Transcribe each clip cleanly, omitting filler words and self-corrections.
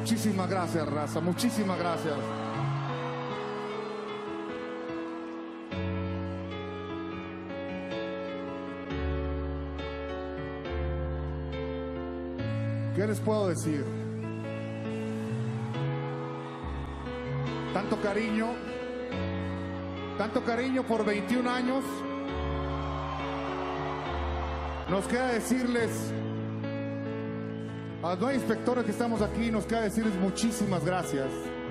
Muchísimas gracias, raza, muchísimas gracias. ¿Qué les puedo decir? Tanto cariño por 21 años. Nos queda decirles a los nueve inspectores que estamos aquí, nos queda decirles muchísimas gracias.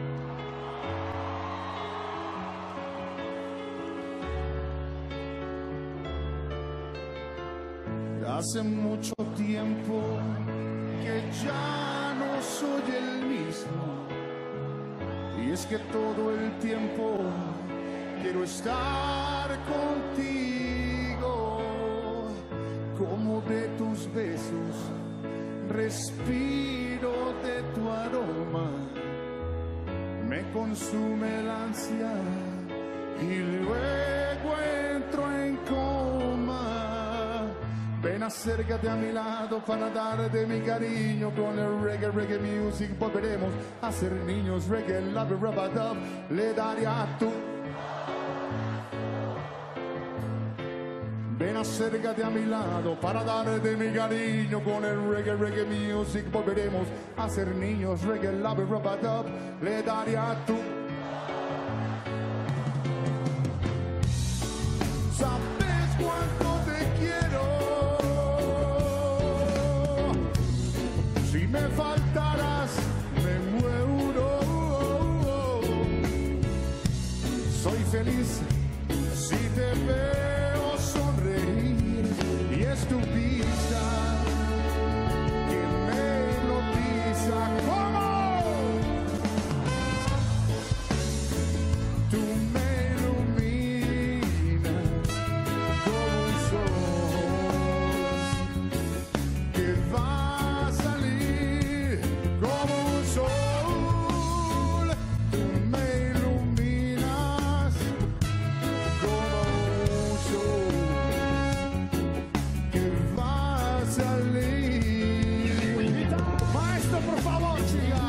Hace mucho tiempo que ya no soy el mismo, y es que todo el tiempo quiero estar contigo. Como de tus besos respiro de tu aroma, me consume la ansia y luego entro en coma. Ven, acércate a mi lado para darte mi cariño. Con el reggae music volveremos a ser niños. Reggae, love, rub, le daré a tu. Ven, acércate a mi lado para darte mi cariño. Con el reggae music volveremos a ser niños. Reggae, love, rub, le daré a tu. ¿Sabes cuánto te quiero? Si me faltaras, me muero. Soy feliz si te veo sonreír, y es tu vista que me hipnotiza. ¿Cómo? Tú me iluminas como un sol que va a salir como un sol. Tú me iluminas como un sol que va a salir. Maestro, por favor, chica.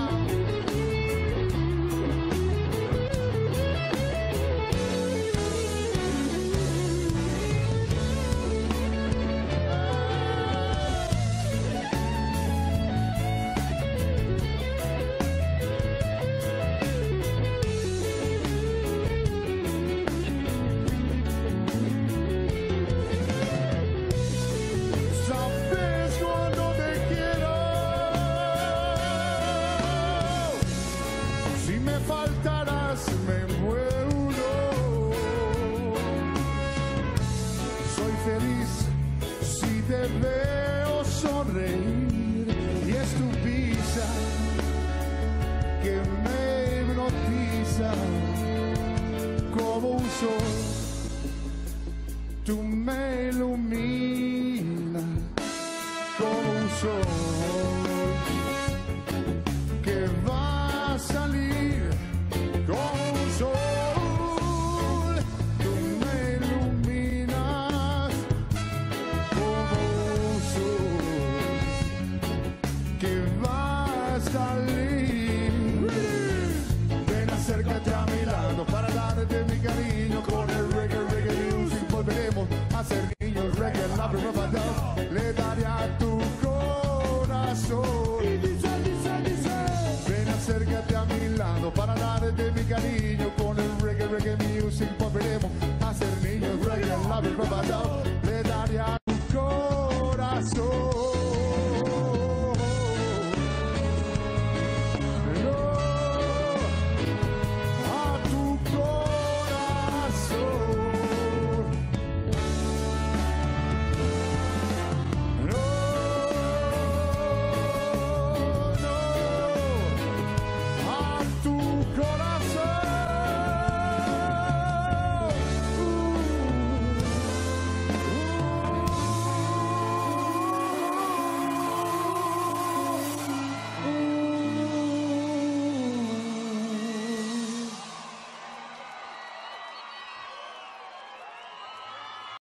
Sabes cuando te quiero. Si me faltaras, me muero. Soy feliz si te veo sonreír, y es tu visa que me hipnotiza como un sol. Tú me iluminas como un sol que va a salir como un sol. Tú me iluminas como un sol que va a salir. Ven, acércate a mi lado para darte mi cariño. Con el reggae music volveremos a ser niños. Reggae, love, rub, le daré a tu corazón. Ven, acércate a mi lado para darte mi cariño.